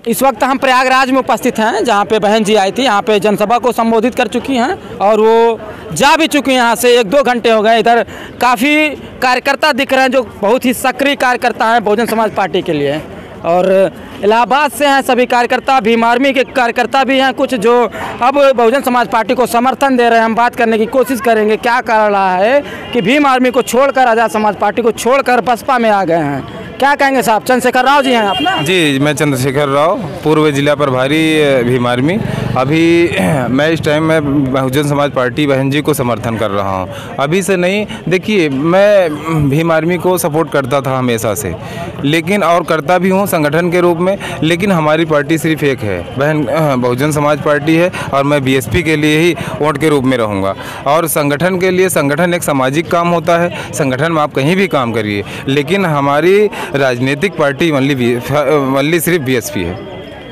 इस वक्त हम प्रयागराज में उपस्थित हैं, जहां पे बहन जी आई थी। यहाँ पे जनसभा को संबोधित कर चुकी हैं और वो जा भी चुकी हैं यहाँ से। 1-2 घंटे हो गए। इधर काफ़ी कार्यकर्ता दिख रहे हैं जो बहुत ही सक्रिय कार्यकर्ता हैं बहुजन समाज पार्टी के लिए। और इलाहाबाद से हैं सभी कार्यकर्ता, भीम आर्मी के कार्यकर्ता भी हैं कुछ, जो अब बहुजन समाज पार्टी को समर्थन दे रहे हैं। हम बात करने की कोशिश करेंगे क्या कारण रहा है कि भीम आर्मी को छोड़कर, आज़ाद समाज पार्टी को छोड़कर बसपा में आ गए हैं। क्या कहेंगे साहब? चंद्रशेखर राव जी हैं अपना? जी, मैं चंद्रशेखर राव, पूर्व जिला प्रभारी भीम आर्मी। अभी मैं इस टाइम में बहुजन समाज पार्टी बहन जी को समर्थन कर रहा हूं। अभी से नहीं, देखिए मैं भीम आर्मी को सपोर्ट करता था हमेशा से, लेकिन और करता भी हूं संगठन के रूप में। लेकिन हमारी पार्टी सिर्फ एक है, बहुजन समाज पार्टी है, और मैं बीएसपी के लिए ही वोट के रूप में रहूँगा। और संगठन के लिए, संगठन एक सामाजिक काम होता है, संगठन में आप कहीं भी काम करिए, लेकिन हमारी राजनीतिक पार्टी ओनली सिर्फ बीएसपी है।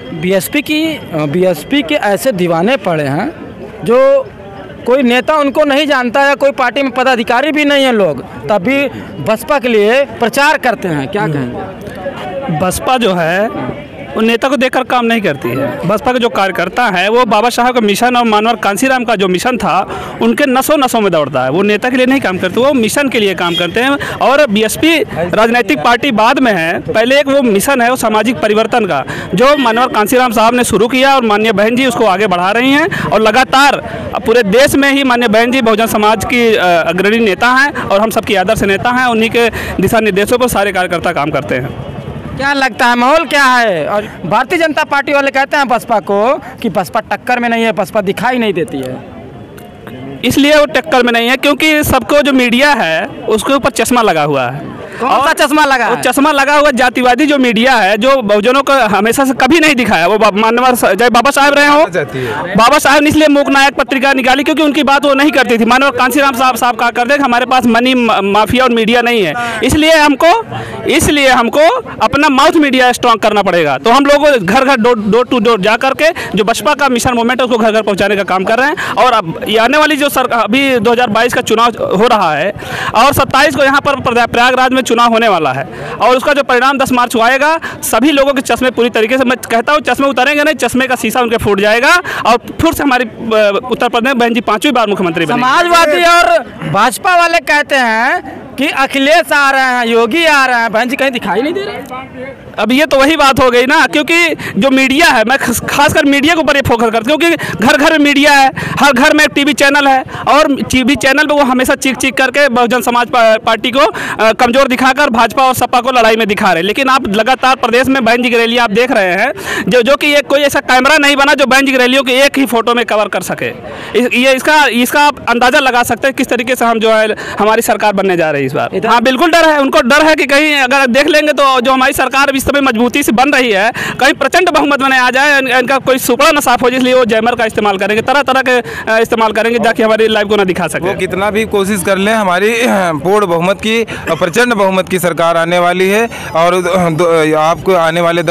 बीएसपी के ऐसे दीवाने पड़े हैं जो कोई नेता उनको नहीं जानता है, कोई पार्टी में पदाधिकारी भी नहीं है लोग, तब भी बसपा के लिए प्रचार करते हैं। क्या कहेंगे? बसपा जो है वो नेता को देखकर काम नहीं करती है। बसपा के जो कार्यकर्ता है वो बाबा साहब का मिशन और मानवर कांसीराम का जो मिशन था उनके नसों में दौड़ता है। वो नेता के लिए नहीं काम करते, वो मिशन के लिए काम करते हैं। और बीएसपी राजनीतिक पार्टी बाद में है, पहले एक वो मिशन है वो सामाजिक परिवर्तन का, जो मानवर कांसीराम साहब ने शुरू किया और माननीय बहन जी उसको आगे बढ़ा रही हैं। और लगातार पूरे देश में ही माननीय बहन जी बहुजन समाज की अग्रणी नेता हैं और हम सबकी आदर्श नेता हैं। उन्हीं के दिशा निर्देशों पर सारे कार्यकर्ता काम करते हैं। क्या लगता है माहौल क्या है? और भारतीय जनता पार्टी वाले कहते हैं बसपा को कि बसपा टक्कर में नहीं है, बसपा दिखाई नहीं देती है। इसलिए वो टक्कर में नहीं है क्योंकि सबको जो मीडिया है उसके ऊपर चश्मा लगा हुआ है। कौन सा चश्मा लगा है? चश्मा लगा हुआ जातिवादी जो मीडिया है, जो बहुजनों को हमेशा से कभी नहीं दिखाया। वो मानवर जय बाबा साहब रहे हो, बाबा साहब ने इसलिए मूकनायक पत्रिका निकाली क्योंकि उनकी बात वो नहीं करती थी। मानवर कांसीराम साहब कहा करते कि हमारे पास मनी माफिया और मीडिया नहीं है, इसलिए हमको अपना माउथ मीडिया स्ट्रांग करना पड़ेगा। तो हम लोग घर घर डोर टू डोर जा करके जो बसपा का मिशन मूवमेंट है उसको घर घर पहुँचाने का काम कर रहे हैं। और अब आने वाली जो अभी 2022 का चुनाव हो रहा है और 27 को यहाँ पर प्रयागराज में चुनाव होने वाला है और उसका जो परिणाम 10 मार्च को आएगा, सभी लोगों के चश्मे पूरी तरीके से, मैं कहता हूँ चश्मे उतारेंगे नहीं, चश्मे का शीशा उनके फूट जाएगा और फिर से हमारी उत्तर प्रदेश बहन जी 5वीं बार मुख्यमंत्री बनेंगे। समाजवादी और भाजपा वाले कहते हैं कि अखिलेश आ रहे हैं, योगी आ रहे हैं, बहन जी कहीं दिखाई नहीं दे रहे। अब ये तो वही बात हो गई ना, क्योंकि जो मीडिया है, मैं खासकर मीडिया के ऊपर ये फोकस करता हूँ क्योंकि घर घर में मीडिया है, हर घर में टीवी चैनल है और टीवी चैनल पे वो हमेशा चीख करके बहुजन समाज पार्टी को कमजोर दिखाकर भाजपा और सपा को लड़ाई में दिखा रहे हैं। लेकिन आप लगातार प्रदेश में बहन जी की रैली आप देख रहे हैं जो कि एक कोई ऐसा कैमरा नहीं बना जो बहन जी की रैलियों की एक ही फोटो में कवर कर सके। ये इसका आप अंदाजा लगा सकते हैं किस तरीके से हम जो है हमारी सरकार बनने जा रही है इस बार। हाँ बिल्कुल डर है, उनको डर है कि कहीं अगर देख लेंगे तो जो हमारी सरकार इस समय मजबूती से बन रही है, कहीं प्रचंड बहुमत में आ जाए, इनका कोई सुपड़ा न साफ हो, इसलिए वो जैमर का इस्तेमाल करेंगे, तरह तरह के इस्तेमाल करेंगे ताकि हमारी लाइफ को ना दिखा सके। वो कितना भी कोशिश कर लें, हमारी पूर्ण बहुमत की, प्रचंड बहुमत की सरकार आने वाली है। और आपको आने वाले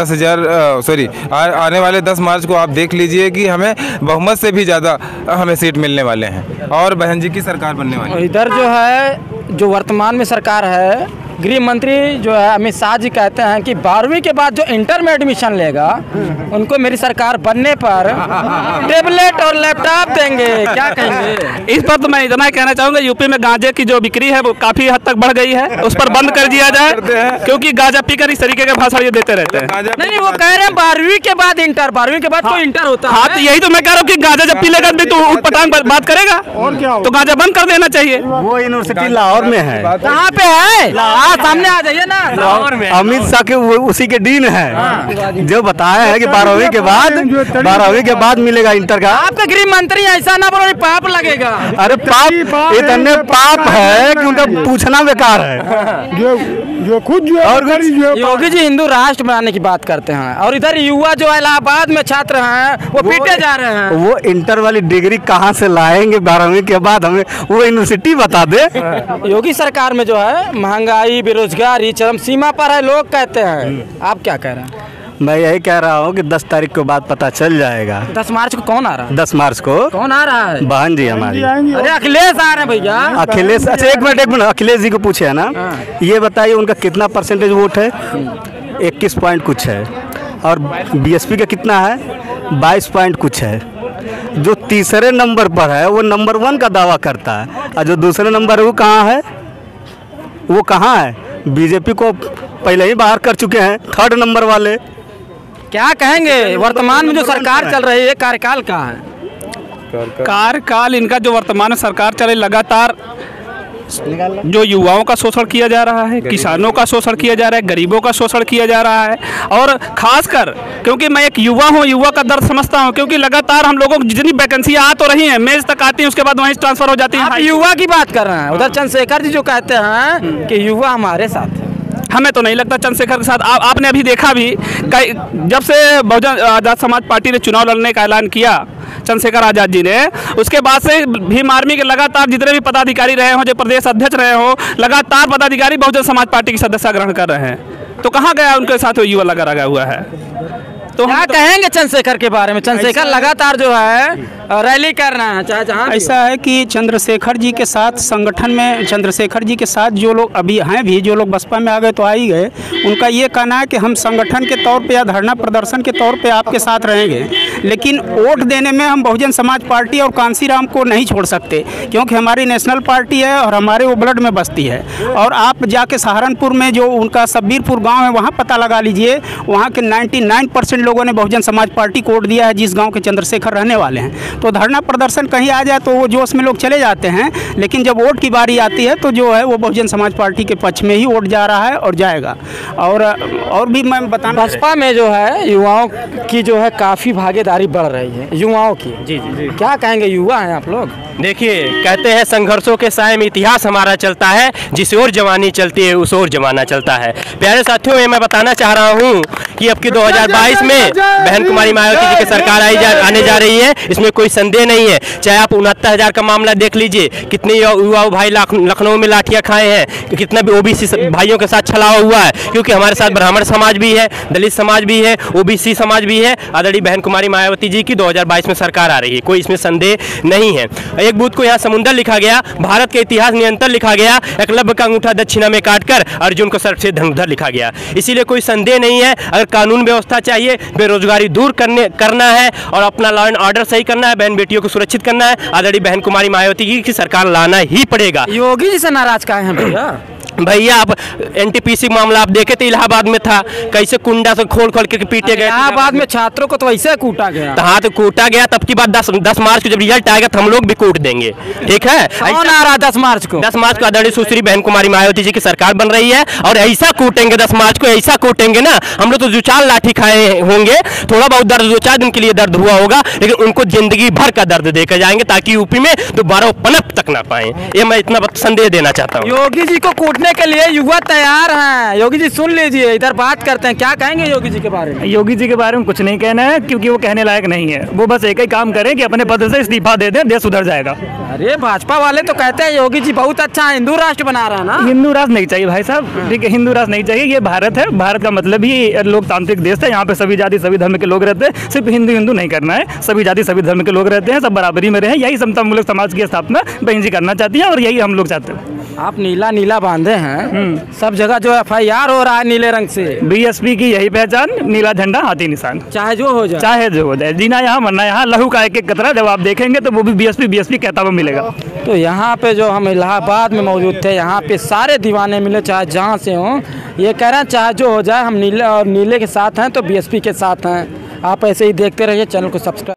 10 मार्च को आप देख लीजिए कि हमें बहुमत से भी ज़्यादा हमें सीट मिलने वाले हैं और बहन जी की सरकार बनने वाली है। इधर जो है जो वर्तमान में सरकार है, गृह मंत्री जो है अमित शाह जी कहते हैं कि 12वीं के बाद जो इंटर में एडमिशन लेगा उनको मेरी सरकार बनने पर टेबलेट और लैपटॉप देंगे। क्या कहेंगे इस पर? तो मैं इतना ही कहना चाहूँगा, यूपी में गांजे की जो बिक्री है वो काफ़ी हद तक बढ़ गई है, उस पर बंद कर दिया जाए क्योंकि गांजा पीकर इस तरीके के भाषण ये देते रहते हैं। नहीं, वो कह रहे हैं 12वीं के बाद इंटर, 12वीं के बाद कोई इंटर होता है। हाँ, तो यही तो मैं कह रहा हूँ कि गांजा जब पी लेगा तो उठपटांग बात करेगा और क्या, तो गांजा बंद कर देना चाहिए। वो यूनिवर्सिटी लाहौर में है। कहाँ पे है? सामने आ जाइए ना। लाहौर में अमित शाह के उसी के डीन है जो बताया है कि 12वीं के बाद मिलेगा इंटर का। आपका गृह मंत्री ऐसा ना बोलो पाप लगेगा। अरे पाप इतने पाप है कि उनका पूछना बेकार है। जो खुद योगी जी हिंदू राष्ट्र बनाने की बात करते हैं और इधर युवा जो इलाहाबाद में छात्र हैं वो पीटे जा रहे हैं। वो इंटर वाली डिग्री कहाँ से लाएंगे 12वीं के बाद? हमें वो यूनिवर्सिटी बता दे। योगी सरकार में जो है महंगाई, बेरोजगारी चरम सीमा पर है, लोग कहते हैं। आप क्या कह रहे हैं? मैं यही कह रहा हूँ कि 10 तारीख को बाद पता चल जाएगा। 10 मार्च को कौन आ रहा है? 10 मार्च को कौन आ रहा है? बहन जी हमारी। अरे अखिलेश आ रहे हैं भैया। अखिलेश, अच्छा एक मिनट अखिलेश जी को पूछे है ना, ये बताइए उनका कितना परसेंटेज वोट है? 21 पॉइंट कुछ है। और बीएसपी का कितना है 22 पॉइंट कुछ है। जो तीसरे नंबर पर है वो नंबर 1 का दावा करता है, और जो दूसरे नंबर है वो कहाँ है, वो कहाँ है? बीजेपी को पहले ही बाहर कर चुके हैं थर्ड नंबर वाले। क्या कहेंगे वर्तमान में जो सरकार चल रही है कार्यकाल का है? कार्यकाल इनका जो वर्तमान सरकार चले लगातार जो युवाओं का शोषण किया जा रहा है, किसानों का शोषण किया जा रहा है, गरीबों का शोषण किया जा रहा है। और खासकर क्योंकि मैं एक युवा हूँ, युवा का दर्द समझता हूँ, क्योंकि लगातार हम लोगों को जितनी वैकेंसियाँ आ तो रही हैं, मेज तक आती हैं, उसके बाद वहीं ट्रांसफर हो जाती हैं। युवा की बात कर रहे हैं, उधर चंद्रशेखर जी जो कहते हैं कि युवा हमारे साथ है। हमें तो नहीं लगता चंद्रशेखर के साथ। आपने अभी देखा भी जब से बहुजन आज़ाद समाज पार्टी ने चुनाव लड़ने का ऐलान किया चंद्रशेखर आज़ाद जी ने, उसके बाद से भीम आर्मी के लगातार जितने भी पदाधिकारी रहे हों, जो प्रदेश अध्यक्ष रहे हों, लगातार पदाधिकारी बहुजन समाज पार्टी की सदस्यता ग्रहण कर रहे हैं। तो कहाँ गया उनके साथ वो युवा लगा हुआ है? तो क्या कहेंगे चंद्रशेखर के बारे में? चंद्रशेखर लगातार जो है रैली कर रहे हैं, चाहे जहाँ ऐसा है कि चंद्रशेखर जी के साथ संगठन में, चंद्रशेखर जी के साथ जो लोग अभी हैं भी, जो लोग बसपा में आ गए तो आ ही गए, उनका ये कहना है कि हम संगठन के तौर पे या धरना प्रदर्शन के तौर पे आपके साथ रहेंगे, लेकिन वोट देने में हम बहुजन समाज पार्टी और कांसीराम को नहीं छोड़ सकते, क्योंकि हमारी नेशनल पार्टी है और हमारे वो ब्लड में बसती है। और आप जाके सहारनपुर में जो उनका सब्बीरपुर गाँव है वहाँ पता लगा लीजिए, वहाँ के 99% लोगों ने बहुजन समाज पार्टी को वोट दिया है, जिस गाँव के चंद्रशेखर रहने वाले हैं। तो धरना प्रदर्शन कहीं आ जाए तो वो जोश में लोग चले जाते हैं, लेकिन जब वोट की बारी आती है तो जो है वो बहुजन समाज पार्टी के पक्ष में ही वोट जा रहा है और जाएगा। और भी मैं बताना, बसपा में जो है युवाओं की जो है काफ़ी भागीदारी बढ़ रही है, युवाओं की। जी जी जी, क्या कहेंगे? युवा हैं आप लोग। देखिए, कहते हैं संघर्षों के साए में इतिहास हमारा चलता है, जिस ओर जवानी चलती है उस ओर जमाना चलता है। प्यारे साथियों, ये मैं बताना चाह रहा हूँ कि अब की 2022 में बहन कुमारी मायावती जी की सरकार आने जा रही है, इसमें कोई संदेह नहीं है। चाहे आप 69,000 का मामला देख लीजिए, कितने युवा भाई लखनऊ में लाठियाँ खाए हैं, कितना भी ओबीसी भाइयों के साथ छलावा हुआ है, क्योंकि हमारे साथ ब्राह्मण समाज भी है, दलित समाज भी है, ओबीसी समाज भी है। आदरणीय बहन कुमारी मायावती जी की 2022 में सरकार आ रही है, कोई इसमें संदेह नहीं है। एक बूथ को यहाँ समुंदर लिखा गया, भारत के इतिहास निरंतर लिखा गया, एकलव्य का अंगूठा दक्षिणा में काटकर अर्जुन को सर्प से धनुर्धर लिखा गया। इसीलिए कोई संदेह नहीं है, अगर कानून व्यवस्था चाहिए, बेरोजगारी दूर करना है और अपना लॉ एंड ऑर्डर सही करना है, बहन बेटियों को सुरक्षित करना है, आदरणीय बहन कुमारी मायावती जी की सरकार लाना ही पड़ेगा। योगी जी से नाराज काहे हैं भैया? आप एनटीपीसी मामला आप देखे थे, इलाहाबाद में था, कैसे कुंडा से खोल के पीटे गए। इलाहाबाद में छात्रों को तो ऐसे कूटा गया। हाँ, तो कूटा गया। तब की बात 10 मार्च को जब रिजल्ट आएगा तो हम लोग भी कूट देंगे, ठीक है? कौन आ रहा है 10 मार्च को? 10 मार्च को आदरणीय सुश्री बहन कुमारी मायावती जी की सरकार बन रही है, और ऐसा कूटेंगे 10 मार्च को, ऐसा कूटेंगे ना, हम लोग तो 2-4 लाठी खाए होंगे, थोड़ा बहुत दर्द 2-4 दिन के लिए दर्द हुआ होगा, लेकिन उनको जिंदगी भर का दर्द देकर जाएंगे, ताकि यूपी में दोबारा पनप तक ना पाए। ये मैं इतना संदेह देना चाहता हूँ। योगी जी को कूटने के लिए युवा तैयार हैं। योगी जी सुन लीजिए, इधर बात करते हैं, क्या कहेंगे योगी जी के बारे में? योगी जी के बारे में कुछ नहीं कहना है, क्योंकि वो कहने लायक नहीं है। वो बस एक ही काम करें कि अपने पद से इस्तीफा दे दें, देश सुधर जाएगा। अरे भाजपा वाले तो कहते हैं योगी जी बहुत अच्छा हिंदू राष्ट्र बना रहा है ना। हिंदू राष्ट्र नहीं चाहिए भाई साहब, ठीक है? हिंदू राष्ट्र नहीं चाहिए। ये भारत है, भारत का मतलब ही लोकतांत्रिक देश है। यहाँ पे सभी जाति सभी धर्म के लोग रहते हैं, सिर्फ हिंदू नहीं करना है, सभी जाति सभी धर्म के लोग रहते हैं, सब बराबरी में रहे। यही समता मूलक समाज की स्थापना बहन जी करना चाहती है, और यही हम लोग चाहते हैं। आप नीला बांधे हैं, सब जगह जो FIR हो रहा है नीले रंग से। बीएसपी की यही पहचान, नीला झंडा हाथी निशान, चाहे जो हो जाए, चाहे जो हो जाए। जीना यहाँ मरना यहाँ, लहू का एक एक कतरा जब आप देखेंगे तो वो भी बीएसपी कहता हुआ मिलेगा। तो यहाँ पे जो हम इलाहाबाद में मौजूद थे, यहाँ पे सारे दीवाने मिले, चाहे जहाँ से हों। ये कह रहे हैं चाहे जो हो जाए, हम नीले के साथ हैं तो BSP के साथ हैं। आप ऐसे ही देखते रहिए, चैनल को सब्सक्राइब